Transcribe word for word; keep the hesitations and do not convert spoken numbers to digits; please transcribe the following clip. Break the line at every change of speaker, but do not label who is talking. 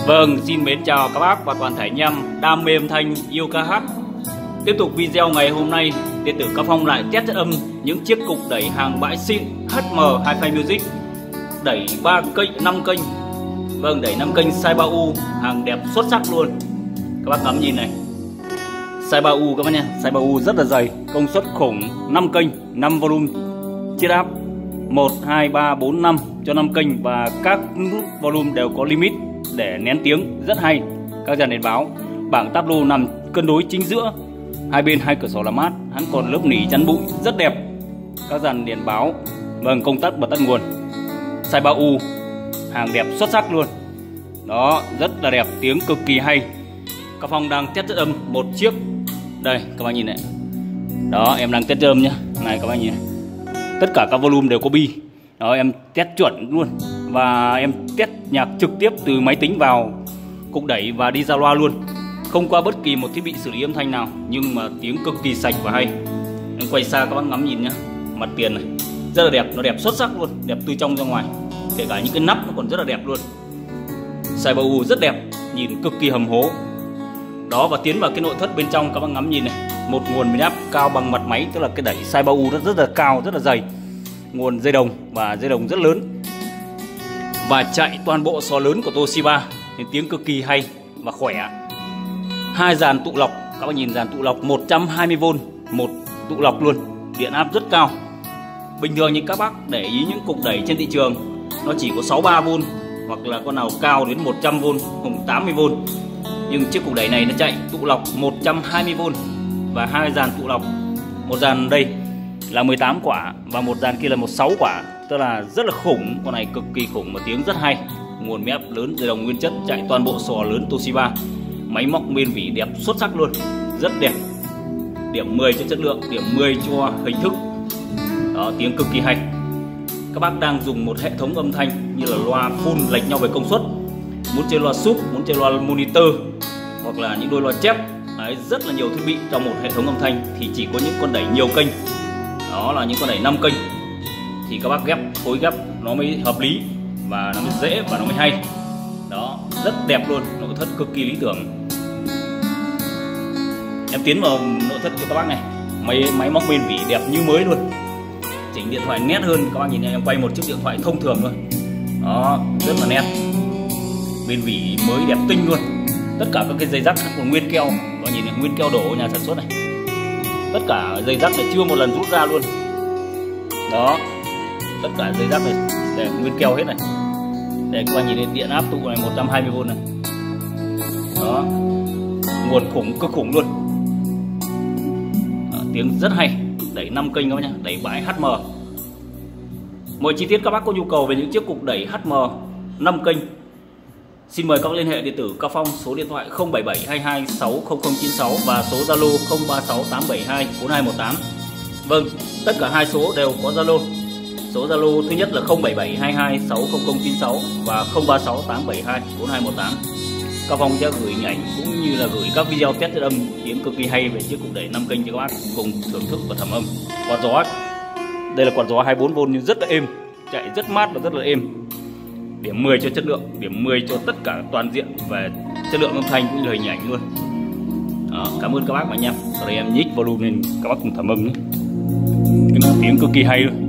Vâng, xin mến chào các bác và toàn thể anh em đam mê âm thanh yêu ca hát. Tiếp tục video ngày hôm nay, điện tử Cao Phong lại test chất âm những chiếc cục đẩy hàng bãi xịn hát em Hi-Fi Music. Đẩy ba kênh, năm kênh. Vâng, đẩy năm kênh size ba U, hàng đẹp xuất sắc luôn. Các bác ngắm nhìn này. Size ba U các bác nha, size ba U rất là dày, công suất khủng, năm kênh, năm volume chiết áp một, hai, ba, bốn, năm cho năm kênh, và các nút volume đều có limit để nén tiếng rất hay. Các dàn đèn báo, bảng táp lô nằm cân đối chính giữa, hai bên hai cửa sổ làm mát, hắn còn lớp nỉ chắn bụi rất đẹp. Các dàn đèn báo, vâng, công tắc bật tắt nguồn, size ba U, hàng đẹp xuất sắc luôn. Đó, rất là đẹp, tiếng cực kỳ hay. Cao Phong đang test chất âm một chiếc. Đây, các bạn nhìn này. Đó, em đang test chất âm nhá. Này các bạn nhìn này. Tất cả các volume đều có bi. Đó, em test chuẩn luôn. Và em test nhạc trực tiếp từ máy tính vào cục đẩy và đi ra loa luôn. Không qua bất kỳ một thiết bị xử lý âm thanh nào, nhưng mà tiếng cực kỳ sạch và hay. Em quay xa các bác ngắm nhìn nhá. Mặt tiền này rất là đẹp, nó đẹp xuất sắc luôn, đẹp từ trong ra ngoài. Kể cả những cái nắp nó còn rất là đẹp luôn. Size ba U rất đẹp, nhìn cực kỳ hầm hố. Đó, và tiến vào cái nội thất bên trong các bác ngắm nhìn này. Một nguồn biến áp cao bằng mặt máy, tức là cái đẩy size ba U rất rất là cao, rất là dày. Nguồn dây đồng và dây đồng rất lớn. Và chạy toàn bộ xò lớn của Toshiba thì tiếng cực kỳ hay và khỏe. Hai dàn tụ lọc, các bác nhìn dàn tụ lọc một trăm hai mươi vôn, một tụ lọc luôn, điện áp rất cao. Bình thường như các bác để ý những cục đẩy trên thị trường nó chỉ có sáu mươi ba vôn, hoặc là con nào cao đến một trăm vôn, cùng tám mươi vôn. Nhưng chiếc cục đẩy này nó chạy tụ lọc một trăm hai mươi vôn và hai dàn tụ lọc. Một dàn đây là mười tám quả và một dàn kia là một sáu quả, tức là rất là khủng. Con này cực kỳ khủng và tiếng rất hay. Nguồn mép lớn, dây đồng nguyên chất, chạy toàn bộ sò lớn Toshiba. Máy móc bên vỉ đẹp xuất sắc luôn, rất đẹp. Điểm mười cho chất lượng, điểm mười cho hình thức. Đó, tiếng cực kỳ hay. Các bác đang dùng một hệ thống âm thanh như là loa full lệch nhau về công suất, muốn chơi loa sub, muốn chơi loa monitor, hoặc là những đôi loa chép. Đấy, rất là nhiều thiết bị trong một hệ thống âm thanh thì chỉ có những con đẩy nhiều kênh, đó là những con đẩy năm kênh, thì các bác ghép, phối ghép nó mới hợp lý và nó mới dễ và nó mới hay. Đó, rất đẹp luôn, nội thất cực kỳ lý tưởng. Em tiến vào nội thất cho các bác này. Máy máy móc bên vỉ đẹp như mới luôn. Chỉnh điện thoại nét hơn, các bác nhìn này, em quay một chiếc điện thoại thông thường thôi. Đó, rất là nét. Bên vỉ mới đẹp tinh luôn. Tất cả các cái dây rắc còn nguyên keo, các bác nhìn này, nguyên keo đổ ở nhà sản xuất này. Tất cả dây rắc là chưa một lần rút ra luôn. Đó, tất cả dây rắc này để nguyên keo hết này. Để các bạn nhìn đến điện áp tụ này một trăm hai mươi vôn này. Đó, nguồn khủng, cực khủng luôn. Đó, tiếng rất hay, đẩy năm kênh các bác nhá, đẩy bãi hát em. Mọi chi tiết các bác có nhu cầu về những chiếc cục đẩy hát em năm kênh, xin mời các bác liên hệ điện tử Cao Phong, số điện thoại không bảy bảy hai hai sáu không không chín sáu và số Zalo không ba sáu tám bảy hai bốn hai một tám. Vâng, tất cả hai số đều có Zalo. Số Zalo thứ nhất là không bảy bảy hai hai sáu không không chín sáu và không ba sáu tám bảy hai bốn hai một tám. Cao Phong sẽ gửi hình ảnh cũng như là gửi các video test chất âm tiếng cực kỳ hay về chiếc cục đẩy năm kênh cho các bác cùng thưởng thức và thẩm âm. Quạt gió, đây là quạt gió hai mươi bốn vôn nhưng rất là êm, chạy rất mát và rất là êm. Điểm mười cho chất lượng, điểm mười cho tất cả toàn diện về chất lượng âm thanh cũng như hình ảnh luôn. Đó, cảm ơn các bác và anh em. Sau đây em nhích volume lên các bác cùng thẩm âm nhé. Cái tiếng cực kỳ hay luôn.